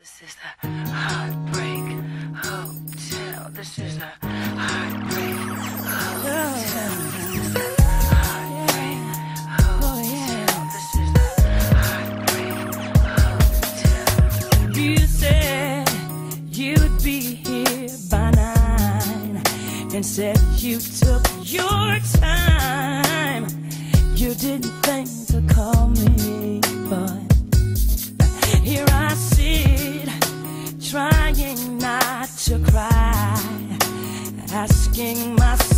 This is the Heartbreak Hotel. This is the Heartbreak Hotel. This is the Heartbreak Hotel. This is the Heartbreak Hotel. You said you'd be here by 9 and said you took your time. You didn't think to call me, but here I sit, trying not to cry, asking myself